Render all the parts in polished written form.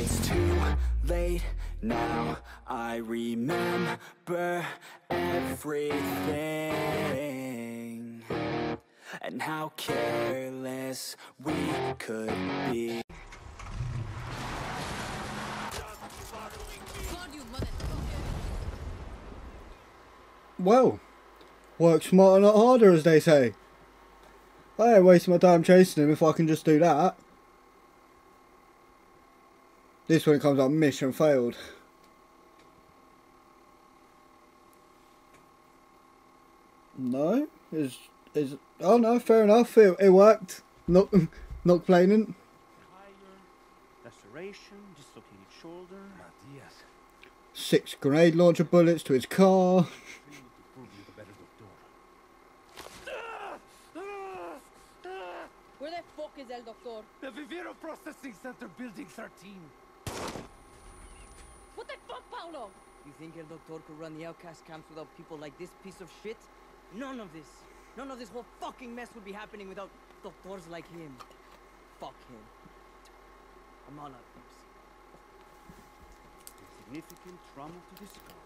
it's too late now. I remember everything and how careless we could be. Well, work smarter, not harder, as they say. I ain't wasting my time chasing him if I can just do that. This one comes up mission failed. No? Oh no, fair enough, it worked. Not complaining. Laceration, dislocated shoulder. Matias. 6 grenade launcher bullets to his car. Where the fuck is El Doctor? The Viviro Processing Center, Building 13. What the fuck, Paolo? You think El Doctor could run the outcast camps without people like this piece of shit? None of this whole fucking mess would be happening without doctors like him. Fuck him. I'm all out of mercy. Significant trauma to the skull.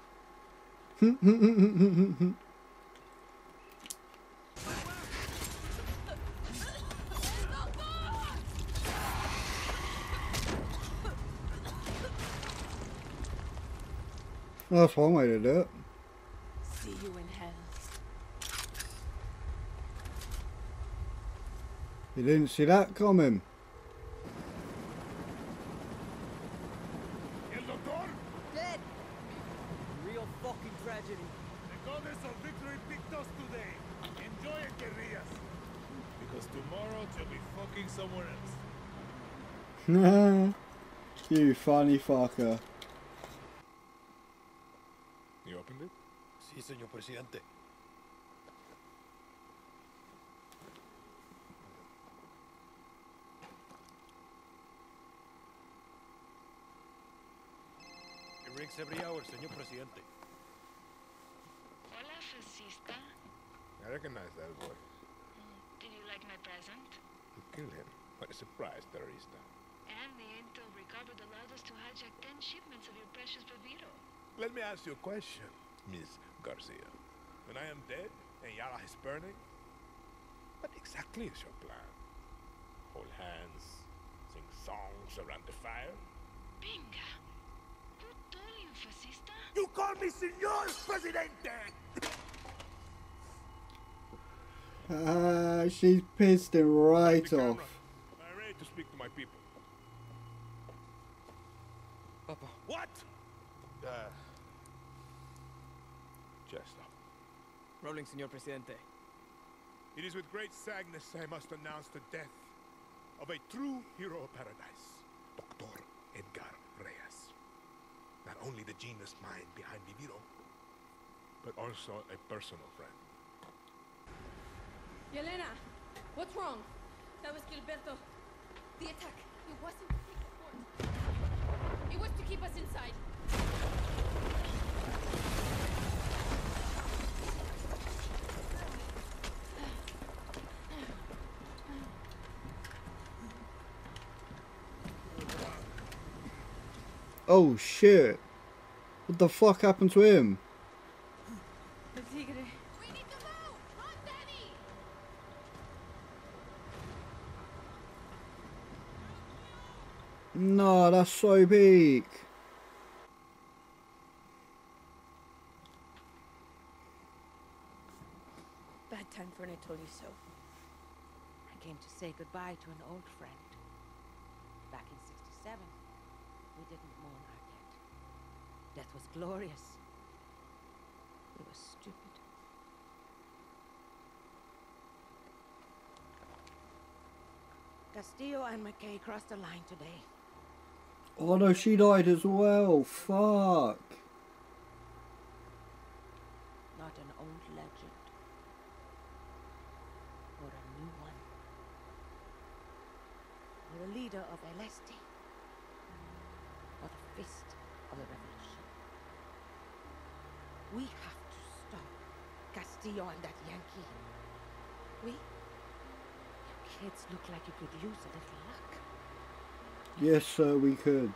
That's one way to do it. See you in hell. You didn't see that coming. El Doctor? Dead! Real fucking tragedy. The goddess of victory picked us today. Enjoy it, guerrillas. Because tomorrow you'll be fucking somewhere else. You funny fucker. You opened it? Sí, señor presidente. It rings every hour, señor presidente. Hola, fascista. I recognize that voice. Did you like my present? You killed him. What a surprise, terrorista. And the intel recovered allowed us to hijack 10 shipments of your precious Viviro. Let me ask you a question, Miss Garcia. When I am dead and Yara is burning, what exactly is your plan? Hold hands, sing songs around the fire? Pinga! Who told you, fascista? You call me Señor Presidente! She's pissed him right off. I'm ready to speak to my people. Papa. What? Just stop. Rolling, señor presidente. It is with great sadness I must announce the death of a true hero of paradise, Dr. Edgar Reyes. Not only the genius mind behind Viviro, but also a personal friend. Yelena, what's wrong? That was Gilberto. The attack. It wasn't to take the fort. It was to keep us inside. Oh shit. What the fuck happened to him? The tigre. We need to move! Run, Danny! No, that's so big. Bad time for an I told you so. I came to say goodbye to an old friend. Back in '67, we didn't mourn our dead. Death was glorious. We were stupid. Castillo and McKay crossed the line today. Oh no, she died as well. Fuck. Not an old legend, or a new one. Or a leader of El Este. Or the fist of the revolution. We have to stop Castillo and that Yankee. We? You kids look like you could use a little luck. Yes, sir, we could.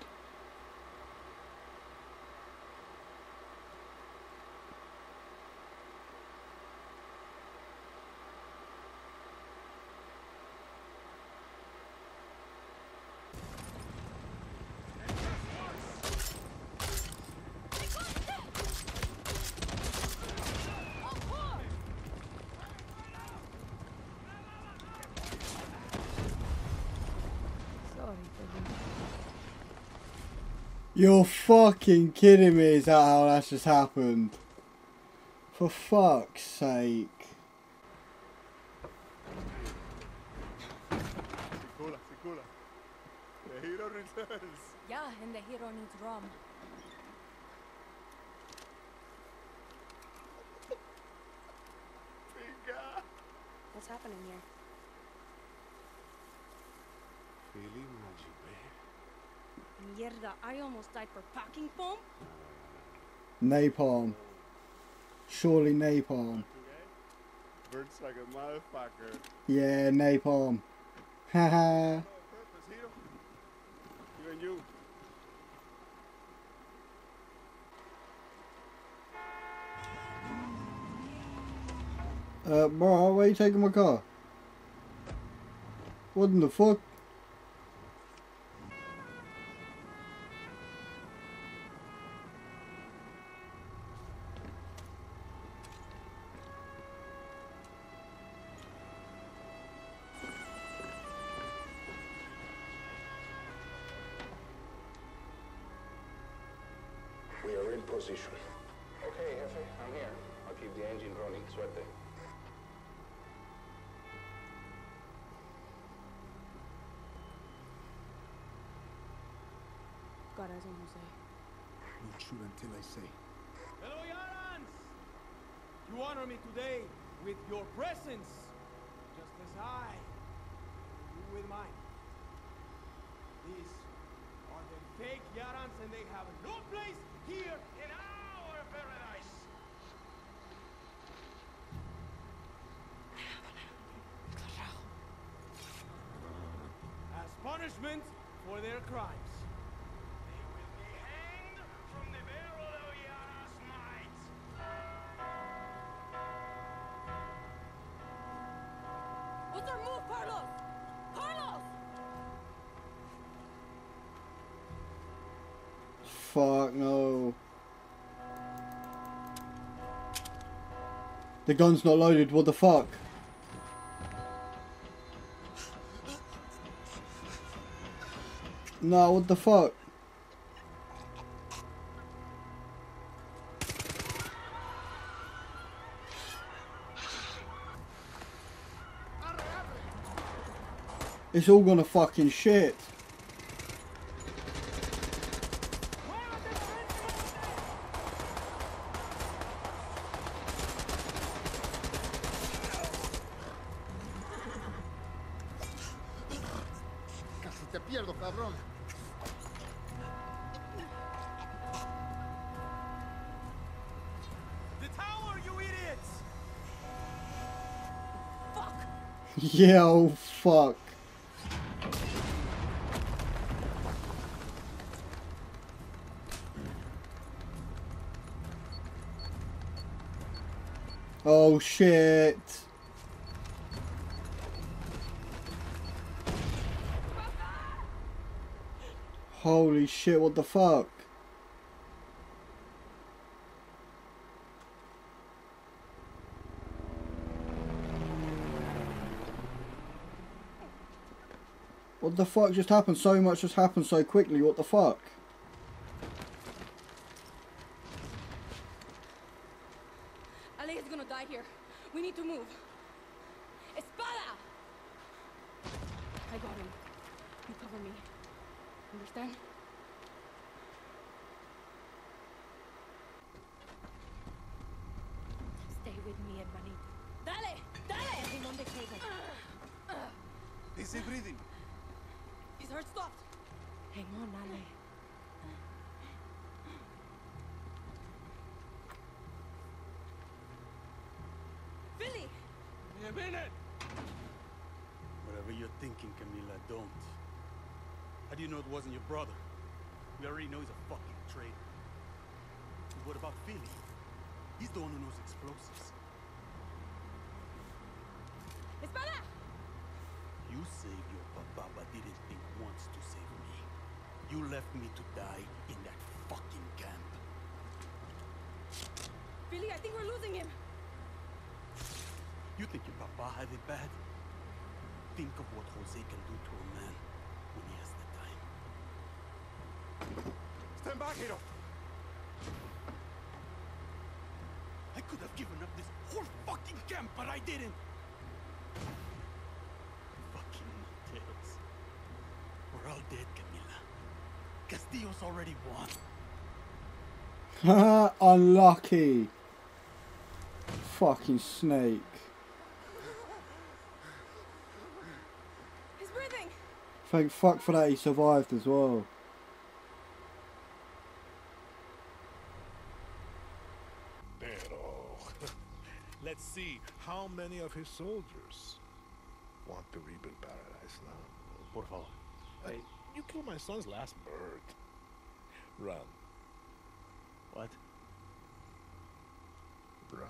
Sorry, Billy. You're fucking kidding me, is that how that's just happened? For fuck's sake. Sikula, Sikula. The hero returns. Yeah, and the hero needs rum. Finger. What's happening here? Feeling magic, babe. Mierda, I almost died for packing foam. Napalm. Surely napalm. Burns like a motherfucker. Yeah, napalm. Haha. No purpose, hero. Even you. Bro, why are you taking my car? What in the fuck? We are in position. Okay, Jefe, I'm here. I'll keep the engine running. Suerte. Got eyes on Jose. Don't shoot until I say. Hello, Yarans! You honor me today with your presence, just as I do with mine. These are the fake Yarans, and they have no place here in our paradise. As punishment for their crimes. They will be hanged from the barrel of Yara's might. What's our move, Carlos? Carlos! Fuck no. The gun's not loaded, what the fuck? No, what the fuck? It's all gonna fucking shit. Casi te pierdo, cabrón. The tower, you idiots! Yeah, oh fuck. Oh shit. Holy shit, what the fuck? What the fuck just happened? So much just happened so quickly, what the fuck? Ale is gonna die here. We need to move. Espada! I got him. You cover me. Understand? Stay with me, hermanito. Dale! Dale! Hang on the cable. Is he breathing? His heart stopped. Hang on, Ale. Billy! In a minute! Whatever you're thinking, Camila, don't. How do you know it wasn't your brother? We already know he's a fucking traitor. And what about Philly? He's the one who knows explosives. Espada! You saved your papa, but didn't think once to save me. You left me to die in that fucking camp. Billy, I think we're losing him. You think your papa had it bad? Think of what Jose can do to a man when he has the time. Stand back, Hiro! I could have given up this whole fucking camp, but I didn't! Fucking Monteros. We're all dead, Camila. Castillo's already won. Haha, unlucky. Fucking snake. He's breathing. Thank fuck for that he survived as well. Pero, let's see how many of his soldiers want to rebuild paradise now. Por favor. Hey, you killed my son's last bird. Run. What? Run.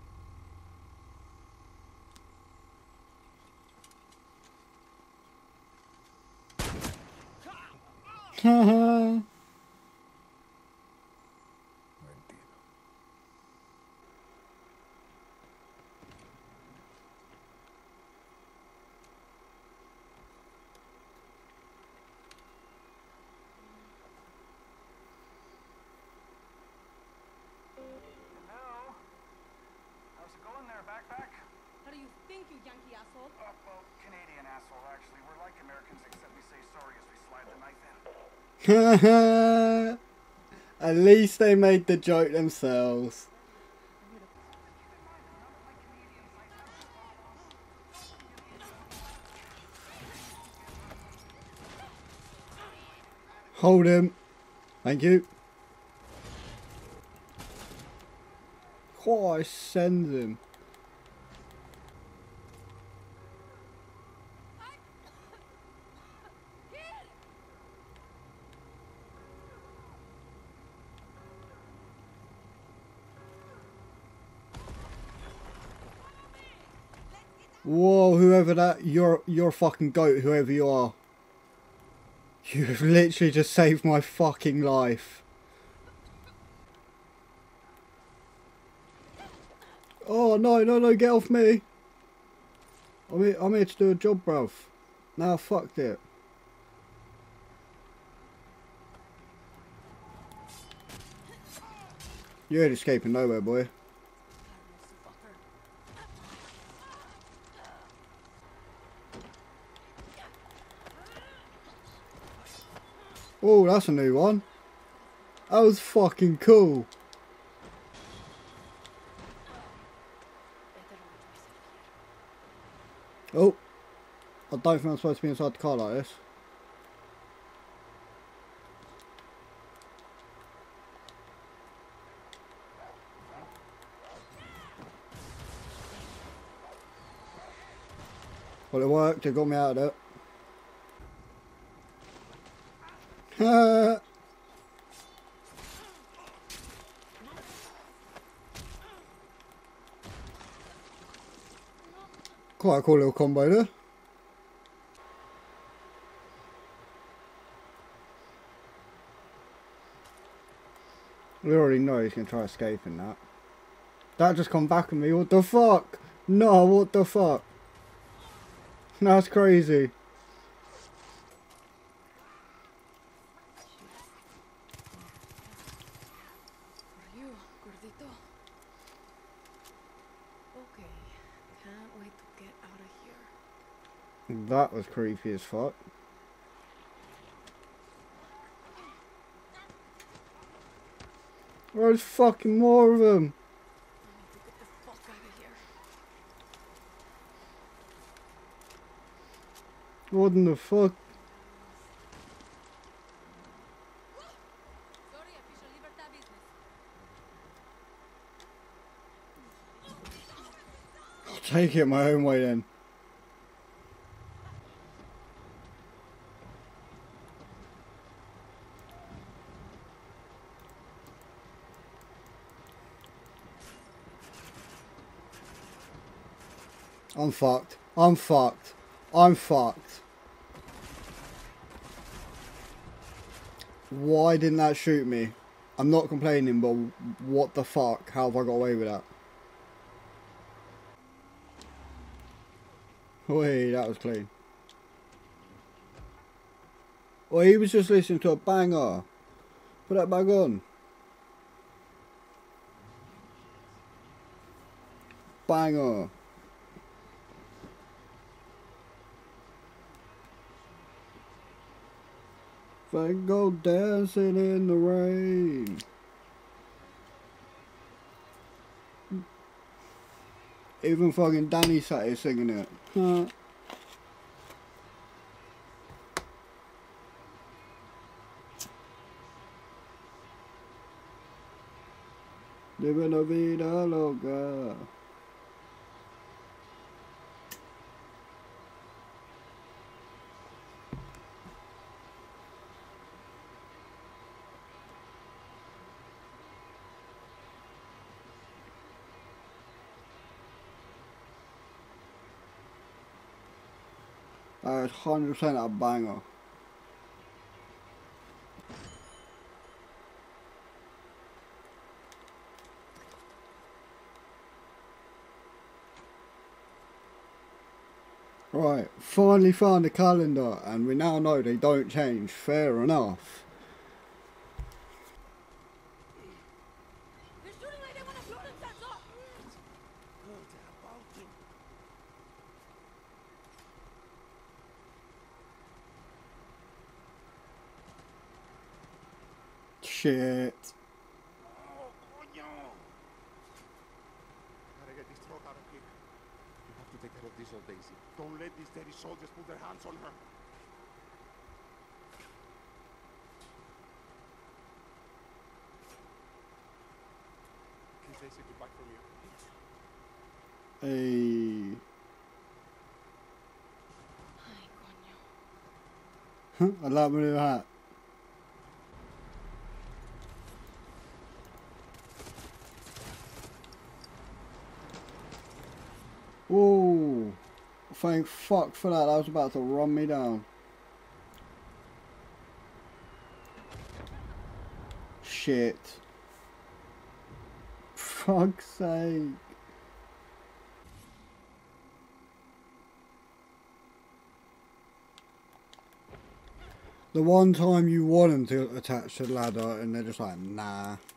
Haha. Hello? How's it going there, backpack? How do you think, you Yankee asshole? Well, Canadian asshole, actually. We're like Americans, except we say sorry as we slide the knife in. At least they made the joke themselves. Hold him. Thank you. Oh, I send him. Whoa, whoever that, you're a fucking goat, whoever you are. You have literally just saved my fucking life. Oh, no, get off me. I'm here to do a job, bruv. Nah, fuck it. You ain't escaping nowhere, boy. Oh, that's a new one. That was fucking cool. Oh, I don't think I'm supposed to be inside the car like this. Well, it worked. It got me out of it. Quite a cool little combo there. We already know he's going to try escaping that. That just come back at me. What the fuck? No, what the fuck? That's crazy. For you, gordito. Okay, can't wait to get out of here. That was creepy as fuck. There's fucking more of them. I need to get the fuck out of here. What in the fuck? Sorry, official libertad business. I'll take it my own way then. I'm fucked. I'm fucked. I'm fucked. Why didn't that shoot me? I'm not complaining, but what the fuck? How have I got away with that? Wait, that was clean. Well, he was just listening to a banger. Put that back on. Banger. They go dancing in the rain. Even fucking Danny sat here singing it. Huh. Living la vida loca. That is 100% a banger. Right, finally found the calendar, and we now know they don't change. Fair enough. They're shooting like they want to blow themselves up. Shit. Oh, coño! Gotta get this truck out of here. You have to take care of this old Daisy. Don't let these dirty soldiers put their hands on her. Kiss Daisy goodbye from you. Hey. Ay, coño. I like my new hat. Whoa. Thank fuck for that. That was about to run me down. Shit. Fuck's sake. The one time you want them to attach to the ladder and they're just like, nah.